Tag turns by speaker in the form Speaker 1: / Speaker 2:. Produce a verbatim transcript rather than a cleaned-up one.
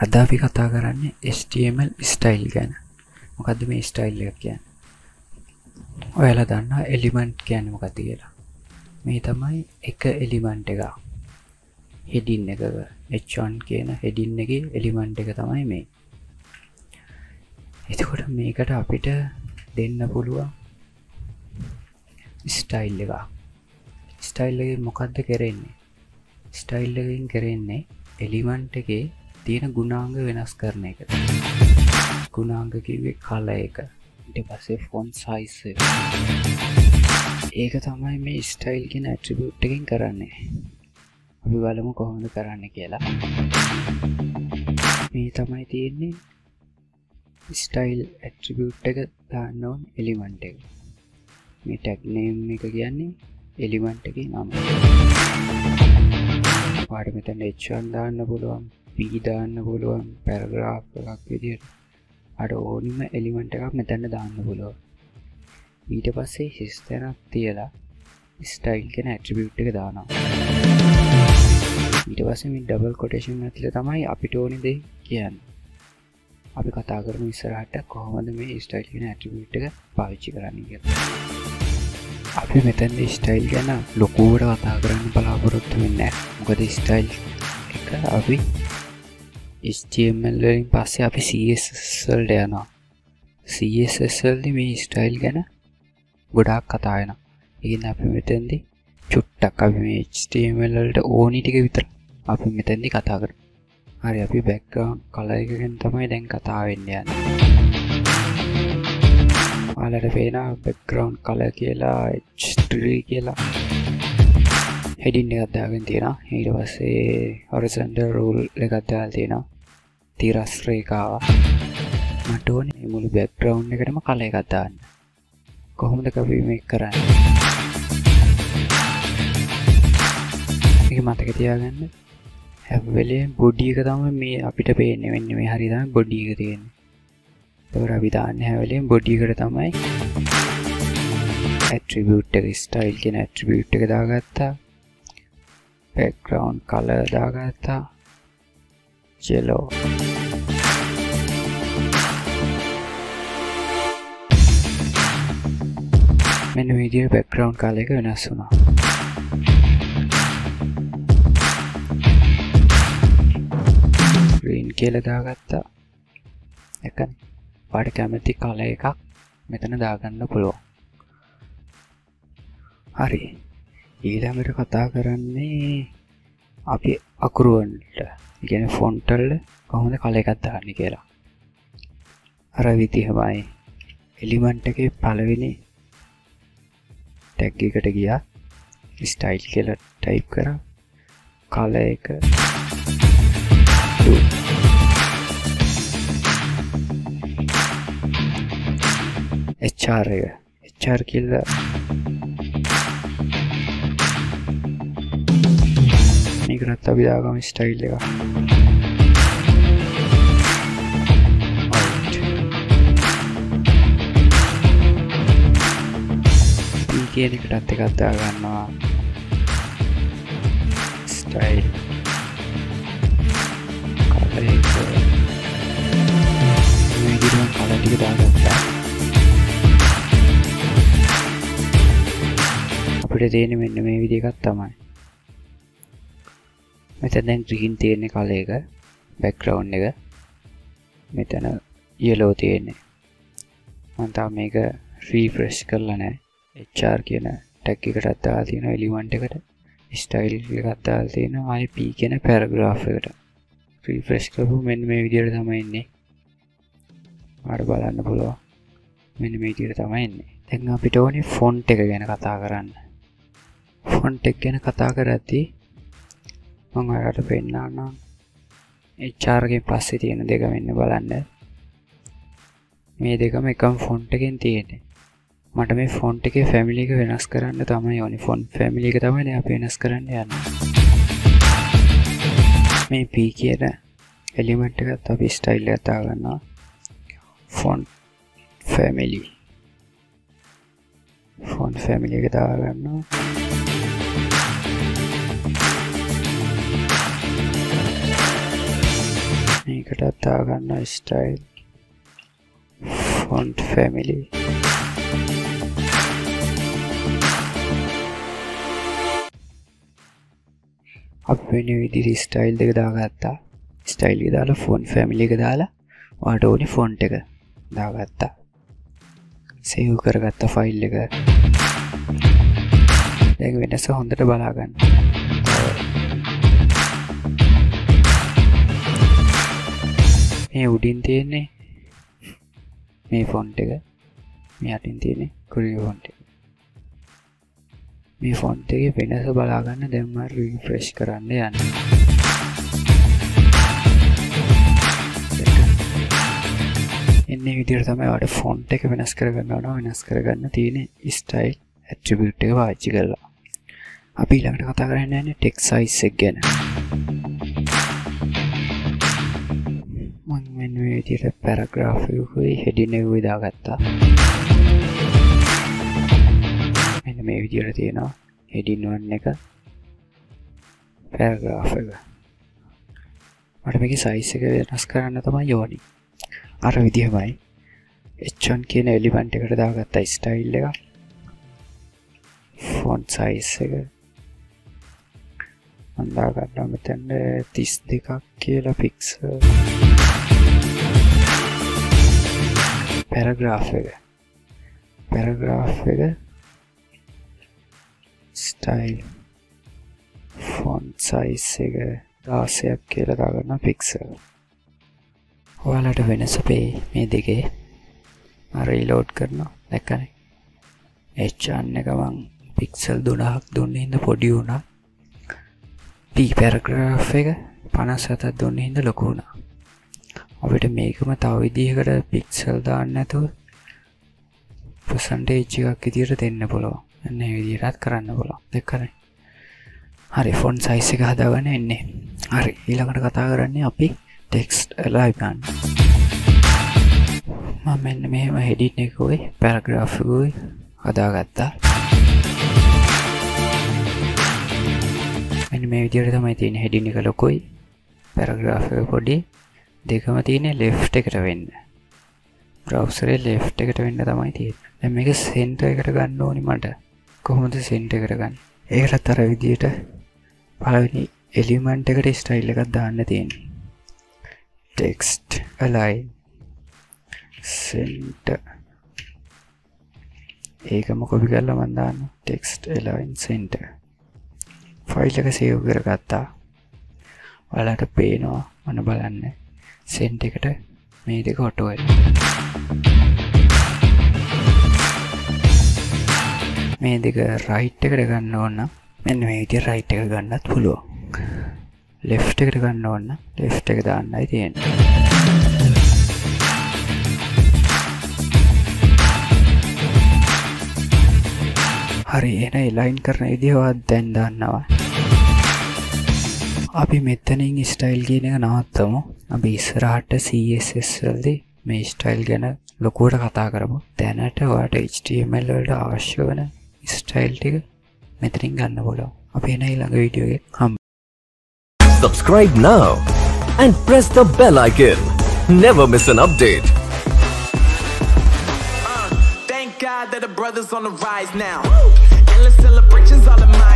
Speaker 1: අද අපි කතා කරන්නේ H T M L style ගැන. මොකද්ද මේ style එක කියන්නේ? ඔයාලා දන්නා element කියන්නේ මොකක්ද කියලා. මේ තමයි එක element එක. heading එකක H one කියන heading එකේ element එක තමයි මේ. එතකොට මේකට අපිට දෙන්න පුළුවන් style එක. style එකේ මොකද්ද කරන්නේ? style එකෙන් කරන්නේ element එකේ තියෙන ගුණාංග වෙනස් කරන එක. ගුණාංග කිව්වේ color එක. ඊට පස්සේ font size එක. ඒක තමයි මේ style කියන attribute එකෙන් කරන්නේ. අපි බලමු කොහොමද කරන්නේ කියලා. මේ තමයි තියෙන්නේ style attribute එක දාන්න ඕන element එක. මේ tag name එක කියන්නේ element එකේ නම. පාඩ මෙතන H one දාන්න පුළුවන්, P දාන්න පුළුවන්, paragraph එකක් විදියට අර ඕනිම element එකක් මෙතන දාන්න පුළුවන්. ඊට පස්සේ හිස්තැනක් තියලා style කියන attribute එක දානවා. ඊට පස්සේ මේ double quotation ඇතුලේ තමයි අපිට ඕනේ දේ කියන්නේ. අපි කතා කරමු ඉස්සරහට කොහොමද මේ style කියන attribute එක පාවිච්චි කරන්නේ කියලා. අපි මෙතන style ගැන ලොකුවට කතා කරන්න බලාපොරොත්තු වෙන්නේ නැහැ. මොකද style එක අපි H T M L වලින් පස්සේ අපි C S S වලට යනවා. C S S වලදී මේ style ගැන ගොඩාක් කතා වෙනවා. ඒකින් අපි මෙතෙන්දී චුට්ටක් අපි මේ H T M L වලට ඕනි ටික විතර අපි මෙතෙන්දී කතා කරමු. හරි අපි background color එක ගැන තමයි දැන් කතා වෙන්න යන්නේ. ඔයාලට පේනවා background color කියලා H three කියලා heading එකක් දාගෙන තියෙනවා. ඊට පස්සේ horizontal rule එකක් දාලා තියෙනවා. තිරස් රේඛාව. මට ඕනේ මුළු background එකටම color එකක් දාන්න. කොහොමද අපි මේක කරන්නේ? මේක මතක තියාගන්න. හැම වෙලේම body එක තමයි මේ අපිට පේන්නේ. මෙන්න මේ හරිය තමයි body එක තියෙන්නේ. ඒකට අපි දාන්නේ හැම වෙලේම body එකට තමයි attribute එක style කියන attribute එක දාගත්තා. background color දාගත්තා. yellow. මෙන්න මේ විදිහට background color එක වෙනස් වුණා. green කියලා දාගත්තා. එකනේ. පාට කැමති color එකක් මෙතන දාගන්න පුළුවන්. හරි. ඊළඟට කතා කරන්නේ අපි අකුරු වලට, කියන්නේ font වල කොහොමද color එකක් දාන්නේ කියලා. අර විදිහමයි element එකේ පළවෙනි tag එකට ගියා. style කියලා type කරා. color එක H R එක H R කියලා මේකත් අපි දාගමු style එක. P කියන එකටත් එකක් දාගන්නවා. style color එක මේ විදිහට color ටික දාගත්තා. අපිට තියෙන්නේ මෙන්න මේ විදිහ එකක් තමයි. මෙතන දැන් green තියෙන color එක background එක. මෙතන yellow තියෙන්නේ. මම තාම මේක refresh කරලා නැහැ. H R කියන tag එකට දාලා තියෙන element එකට style එකක් දාලා තියෙනවා. ආයි P කියන paragraph එකට refresh කරපුව මෙන්න මේ විදිහට තමයි එන්නේ. ඔයාලට බලන්න පුළුවන්. මෙන්න මේ විදිහට තමයි එන්නේ. දැන් අපිට ඕනේ font එක ගැන කතා කරන්න. font එක ගැන කතා කරද්දී මම ඔයාලට පෙන්නන්නම්. H R එකෙන් පස්සේ තියෙන දෙක මෙන්න බලන්න. මේ දෙකම එකම font එකෙන් තියෙන්නේ. මට මේ font එකේ family එක වෙනස් කරන්න තමයි ඕනේ. font family එක තමයි අපි වෙනස් කරන්න යන්නේ. මේ P කියන element එකත් අපි style එක දාගන්නවා. font family. font family එක දාගන්නවා. මේකටත් දාගන්න style font family අපි වෙන විදිහට style දෙක දාගත්තා style එක දාලා font family එක දාලා ඔයාලට ඕනේ font එක දාගත්තා save කරගත්ත file එක දැන් වෙනස හොඳට බලා ගන්න මේ උඩින් තියෙන්නේ මේ font එක මේ යටින් තියෙන්නේ Courier font එක මේ font එකේ වෙනස බලා ගන්න දැන් මම refresh කරන්න යන්නේ එන්නේ විදිහට තමයි ඔයාලට font එක වෙනස් කරගන්න ඕන වෙනස් කරගන්න තියෙන style attribute එක පාවිච්චි කරලා අපි ඊළඟට කතා කරන්න යන්නේ text size එක ගැන මම මෙන්න මේ විදිහට paragraph එකකුයි heading එකකුයි දාගත්තා මෙන්න මේ විදිහට තියෙනවා heading one එක paragraph එක මට මේකේ size එක වෙනස් කරන්න තමයි ඕනි අර විදිහමයි H one කියන element එකට දාගත්තා style එක font size එක මම දාගන්නවා මෙතන තිස් දෙකක් කියලා pixel paragraph එක paragraph එක style font size එක දහයක් කියලා දාගන්නවා pixel ඔයාලට වෙනස පෙයි මේ දෙකේ මම රීලෝඩ් කරනවා දැක්කනේ H one එක මං pixel තුනක් දුන්නේ හින්දා පොඩි වුණා P paragraph එක පනස් හතක් දුන්නේ හින්දා ලොකු වුණා අපිට මේකම තව විදිහකට pixel දාන්න නැතුව percentage එකක් විදිහට දෙන්න පුළුවන් එන්න මේ විදිහටත් කරන්න පුළුවන් දැක්කනේ හරි font size එක හදාගන්න එන්නේ හරි ඊළඟට කතා කරන්නේ අපි text alignment මම මෙන්න මෙහෙම heading එකකුයි paragraph එකකුයි හදාගත්තා මෙන්න මේ විදිහට තමයි තියෙන්නේ heading එක ලොකුයි paragraph එක පොඩි දෙකම තියෙන්නේ left එකට වෙන්න browser එකේ left එකට වෙන්න තමයි තියෙන්නේ දැන් මේක center එකට ගන්න ඕනි මට කොහොමද center එකට ගන්න ඒකටත් අර විදිහට පළවෙනි element එකට style එකක් දාන්න තියෙන්නේ text align center ඒකම copy කරලා මම දාන්න text align center ෆයිල් එක සේව් කරගත්තා ඔයාලට පේනවා මොන බලන්න center එකට මේ දෙක ඔටෝ වෙනවා මේ දෙක right එකට ගන්න ඕන නම් මෙන්න මේ විදිහට right එක ගන්නත් පුළුවන් left එකට ගන්න ඕන නම් left එක දාන්නයි තියෙන්නේ හරි එහෙනම් align කරන විදිහ ඔයාලා දැන් දන්නවා අපි මෙතනින් style කියන එක නවත්තමු අපි ඉස්සරහට C S S වලදී මේ style ගැන ලොකුවට කතා කරමු දැනට ඔයාලට H T M L වලට අවශ්‍ය වෙන style ටික මෙතනින් ගන්න පුළුවන් අපි එන ඊළඟ වීඩියෝ එකේ හම්බ
Speaker 2: Subscribe now and press the bell icon. Never miss an update.
Speaker 3: Uh, thank God that the brothers on the rise now. Endless celebrations all in my